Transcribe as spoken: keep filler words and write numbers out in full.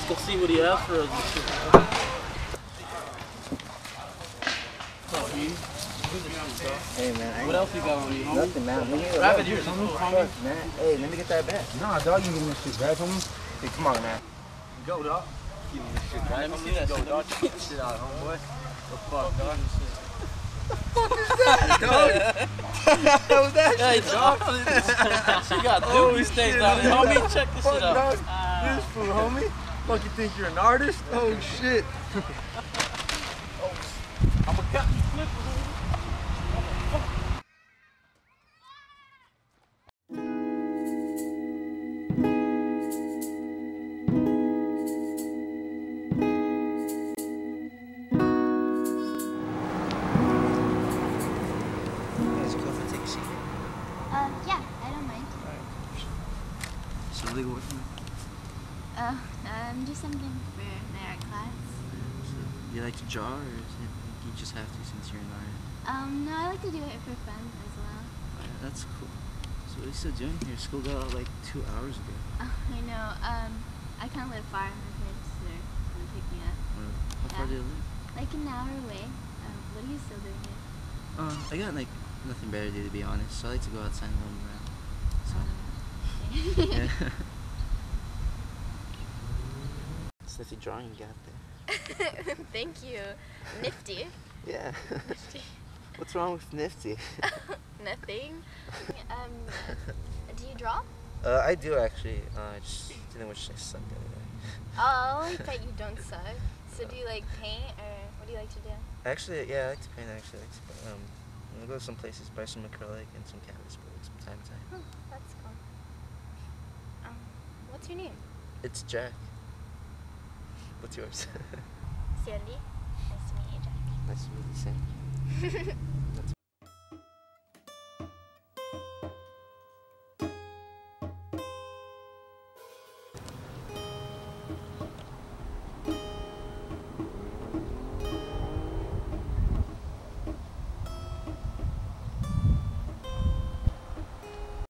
go see what he has for us. Hey man, I what else you got on you, homie? Nothing, man. Grab it here, homie. Man, hey, let me get that back. Nah, dog, you give me this shit back, homie. Hey, come on, man. Go, dog. Give me this shit back. Let me see that Go, shit. dog. Check this shit out, homeboy. The fuck, dog? What the fuck is that, dog? What was that Hey, shit, dog? She got doobie stains on it, homie. Check this shit out. Uh, this fool, homie. Fuck, you think you're an artist? Oh, shit. Oh, I'm a cut you flip. Uh, yeah, I don't mind. So what are you working on? Uh, um, do something for the art class. So, do you like to draw, or is it, you just have to since you're an artist? Um, no, I like to do it for fun as well. Yeah, that's cool. So what are you still doing here? School got out like two hours ago. Oh, I know. Um, I kind of live far. My parents are gonna pick me up. Or how far Yeah. do you live? Like an hour away. Um, what are you still doing here? Uh, I got like nothing better to do, to be honest. So I like to go outside and roam around. So. Okay. Yeah. Sniffy drawing you got there. Thank you. Nifty. Yeah. Nifty. What's wrong with nifty? Nothing. Um, do you draw? Uh, I do actually. Uh, I just didn't wish I sucked at it. Oh, I bet you don't suck. So do you like paint, or what do you like to do? Actually, yeah, I like to paint. Actually, I like to paint. Um, I'm gonna go some places, buy some acrylic and some canvas books from time to time. Oh, that's cool. Um, what's your name? It's Jack. What's yours? Sandy. Nice to meet you, Jack. Nice to meet you, Sam.